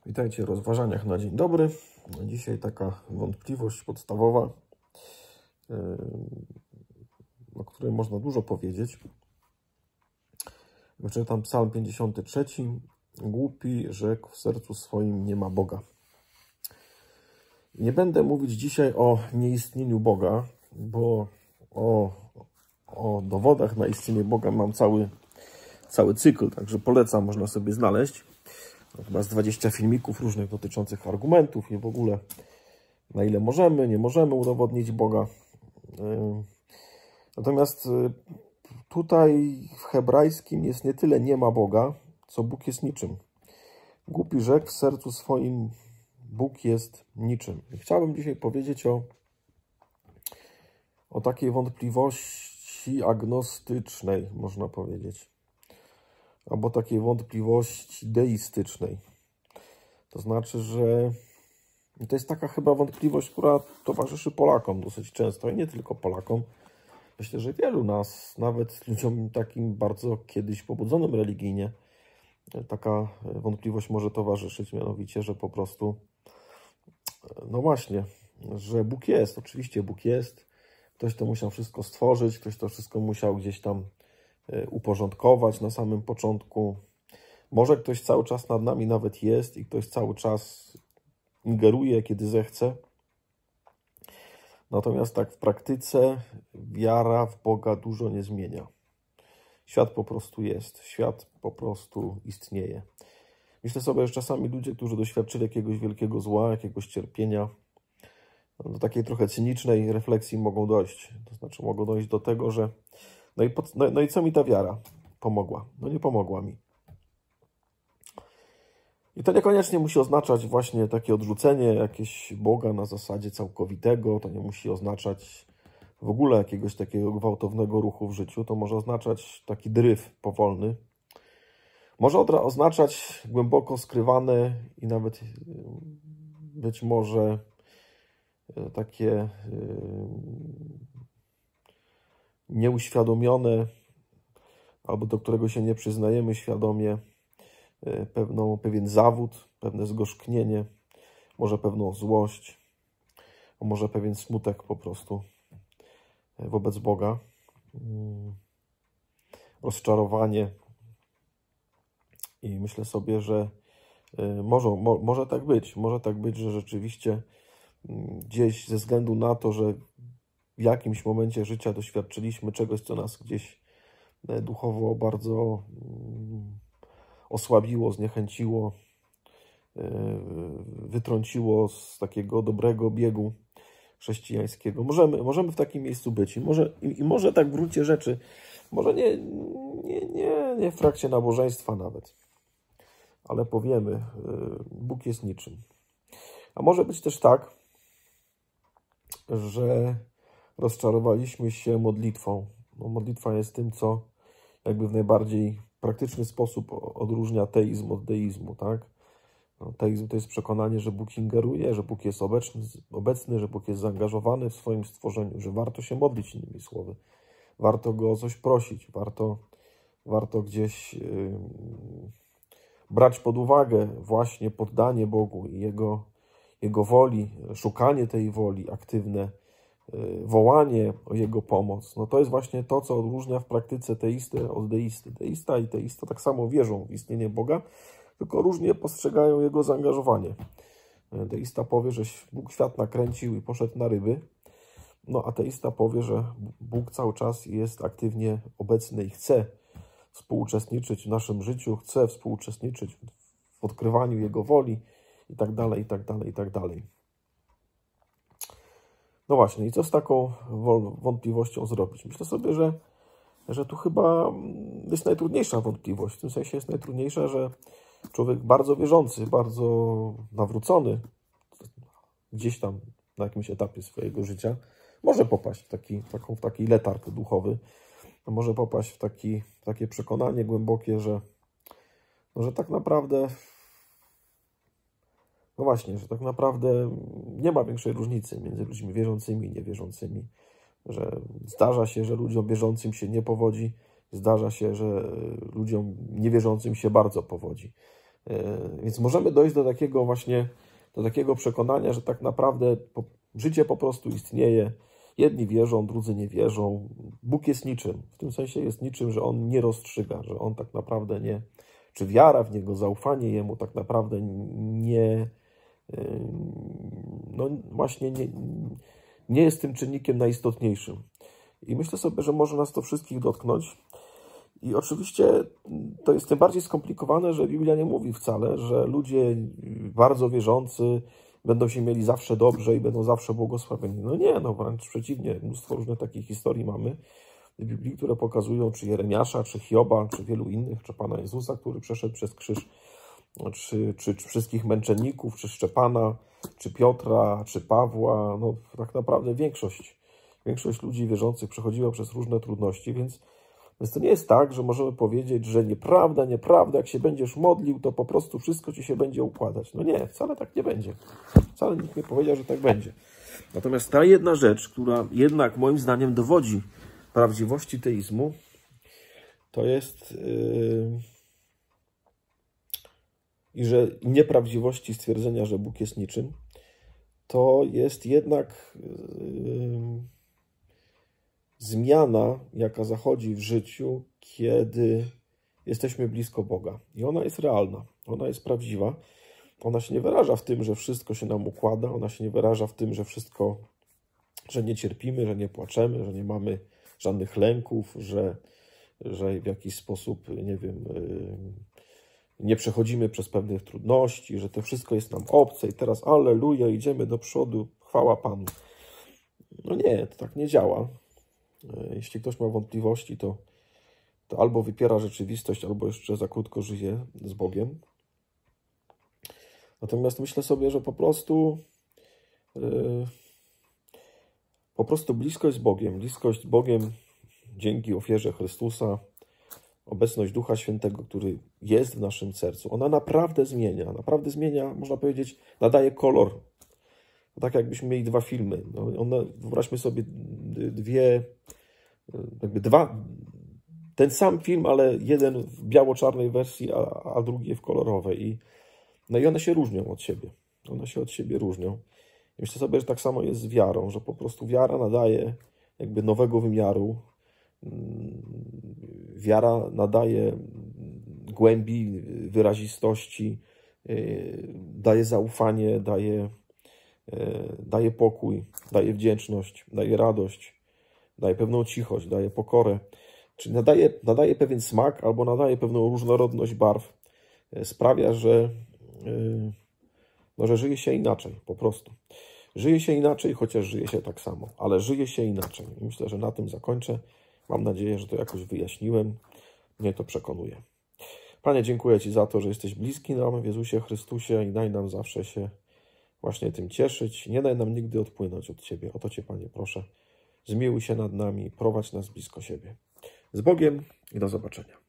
Witajcie w rozważaniach na dzień dobry. Dzisiaj taka wątpliwość podstawowa, o której można dużo powiedzieć. Wyczytam Psalm 53. Głupi rzekł w sercu swoim: nie ma Boga. Nie będę mówić dzisiaj o nieistnieniu Boga, bo o dowodach na istnienie Boga mam cały cykl, także polecam, można sobie znaleźć. Chyba z 20 filmików różnych dotyczących argumentów i w ogóle na ile możemy, nie możemy udowodnić Boga. Natomiast tutaj w hebrajskim jest nie tyle nie ma Boga, co Bóg jest niczym. Głupi rzekł w sercu swoim: Bóg jest niczym. I chciałbym dzisiaj powiedzieć o takiej wątpliwości agnostycznej, można powiedzieć. Albo takiej wątpliwości deistycznej. To znaczy, że to jest taka chyba wątpliwość, która towarzyszy Polakom dosyć często i nie tylko Polakom. Myślę, że wielu nas, nawet ludziom takim bardzo kiedyś pobudzonym religijnie, taka wątpliwość może towarzyszyć, mianowicie, że po prostu, no właśnie, że Bóg jest. Oczywiście Bóg jest. Ktoś to musiał wszystko stworzyć, ktoś to wszystko musiał gdzieś tam uporządkować na samym początku. Może ktoś cały czas nad nami nawet jest i ktoś cały czas ingeruje, kiedy zechce. Natomiast tak w praktyce wiara w Boga dużo nie zmienia. Świat po prostu jest. Świat po prostu istnieje. Myślę sobie, że czasami ludzie, którzy doświadczyli jakiegoś wielkiego zła, jakiegoś cierpienia, do takiej trochę cynicznej refleksji mogą dojść. To znaczy mogą dojść do tego, że no i co mi ta wiara pomogła? No nie pomogła mi. I to niekoniecznie musi oznaczać właśnie takie odrzucenie jakiegoś Boga na zasadzie całkowitego. To nie musi oznaczać w ogóle jakiegoś takiego gwałtownego ruchu w życiu. To może oznaczać taki dryf powolny. Może oznaczać głęboko skrywane i nawet być może takie nieuświadomione, albo do którego się nie przyznajemy świadomie, pewien zawód, pewne zgorzknienie, może pewną złość, a może pewien smutek po prostu wobec Boga, rozczarowanie. I myślę sobie, że może tak być, że rzeczywiście gdzieś ze względu na to, że w jakimś momencie życia doświadczyliśmy czegoś, co nas gdzieś duchowo bardzo osłabiło, zniechęciło, wytrąciło z takiego dobrego biegu chrześcijańskiego. Możemy w takim miejscu być i może tak w gruncie rzeczy, może nie w trakcie nabożeństwa nawet, ale powiemy: Bóg jest niczym. A może być też tak, że rozczarowaliśmy się modlitwą. No, modlitwa jest tym, co jakby w najbardziej praktyczny sposób odróżnia teizm od deizmu, tak? No, teizm to jest przekonanie, że Bóg ingeruje, że Bóg jest obecny, że Bóg jest zaangażowany w swoim stworzeniu, że warto się modlić, innymi słowy. Warto Go o coś prosić, warto gdzieś brać pod uwagę właśnie poddanie Bogu i Jego woli, szukanie tej woli, aktywne wołanie o Jego pomoc. No to jest właśnie to, co odróżnia w praktyce teistę od deisty. Deista i teista tak samo wierzą w istnienie Boga, tylko różnie postrzegają Jego zaangażowanie. Deista powie, że Bóg świat nakręcił i poszedł na ryby, no a teista powie, że Bóg cały czas jest aktywnie obecny i chce współuczestniczyć w naszym życiu, chce współuczestniczyć w odkrywaniu Jego woli i tak dalej, i tak dalej, i tak dalej. No właśnie, i co z taką wątpliwością zrobić? Myślę sobie, że tu chyba jest najtrudniejsza wątpliwość. W tym sensie jest najtrudniejsza, że człowiek bardzo wierzący, bardzo nawrócony, gdzieś tam na jakimś etapie swojego życia, może popaść w taki letarg duchowy, może popaść w takie przekonanie głębokie, że tak naprawdę, no właśnie, że tak naprawdę nie ma większej różnicy między ludźmi wierzącymi i niewierzącymi. Że zdarza się, że ludziom wierzącym się nie powodzi, zdarza się, że ludziom niewierzącym się bardzo powodzi. Więc możemy dojść do takiego właśnie, do takiego przekonania, że tak naprawdę życie po prostu istnieje. Jedni wierzą, drudzy nie wierzą. Bóg jest niczym. W tym sensie jest niczym, że On nie rozstrzyga, że On tak naprawdę nie, czy wiara w Niego, zaufanie Jemu tak naprawdę nie, no właśnie nie jest tym czynnikiem najistotniejszym. I myślę sobie, że może nas to wszystkich dotknąć. I oczywiście to jest tym bardziej skomplikowane, że Biblia nie mówi wcale, że ludzie bardzo wierzący będą się mieli zawsze dobrze i będą zawsze błogosławieni. No nie, no wręcz przeciwnie. Mnóstwo różnych takich historii mamy w Biblii, które pokazują, czy Jeremiasza, czy Hioba, czy wielu innych, czy Pana Jezusa, który przeszedł przez krzyż, czy wszystkich męczenników, czy Szczepana, czy Piotra, czy Pawła. No tak naprawdę większość ludzi wierzących przechodziła przez różne trudności, więc to nie jest tak, że możemy powiedzieć, że nieprawda, jak się będziesz modlił, to po prostu wszystko ci się będzie układać. No nie, wcale tak nie będzie. Wcale nikt nie powiedział, że tak będzie. Natomiast ta jedna rzecz, która jednak moim zdaniem dowodzi prawdziwości teizmu, to jest i że nieprawdziwości stwierdzenia, że Bóg jest niczym, to jest jednak zmiana, jaka zachodzi w życiu, kiedy jesteśmy blisko Boga. I ona jest realna, ona jest prawdziwa. Ona się nie wyraża w tym, że wszystko się nam układa, ona się nie wyraża w tym, że nie cierpimy, że nie płaczemy, że nie mamy żadnych lęków, że w jakiś sposób, nie wiem, nie przechodzimy przez pewnych trudności, że to wszystko jest nam obce i teraz alleluja, idziemy do przodu, chwała Panu. No nie, to tak nie działa. Jeśli ktoś ma wątpliwości, to albo wypiera rzeczywistość, albo jeszcze za krótko żyje z Bogiem. Natomiast myślę sobie, że po prostu bliskość z Bogiem, bliskość z Bogiem dzięki ofierze Chrystusa, obecność Ducha Świętego, który jest w naszym sercu, ona naprawdę zmienia, można powiedzieć, nadaje kolor. Tak jakbyśmy mieli dwa filmy. No, wyobraźmy sobie ten sam film, ale jeden w biało-czarnej wersji, a drugi w kolorowej. No i one się różnią od siebie. One się od siebie różnią. I myślę sobie, że tak samo jest z wiarą, że po prostu wiara nadaje jakby nowego wymiaru. Wiara nadaje głębi, wyrazistości, daje zaufanie, daje pokój, daje wdzięczność, daje radość, daje pewną cichość, daje pokorę. Czyli nadaje pewien smak albo nadaje pewną różnorodność barw. Sprawia, że żyje się inaczej, po prostu. Żyje się inaczej, chociaż żyje się tak samo, ale żyje się inaczej. Myślę, że na tym zakończę. Mam nadzieję, że to jakoś wyjaśniłem. Mnie to przekonuje. Panie, dziękuję Ci za to, że jesteś bliski nam w Jezusie Chrystusie i daj nam zawsze się właśnie tym cieszyć. Nie daj nam nigdy odpłynąć od Ciebie. O to Cię, Panie, proszę. Zmiłuj się nad nami, prowadź nas blisko siebie. Z Bogiem i do zobaczenia.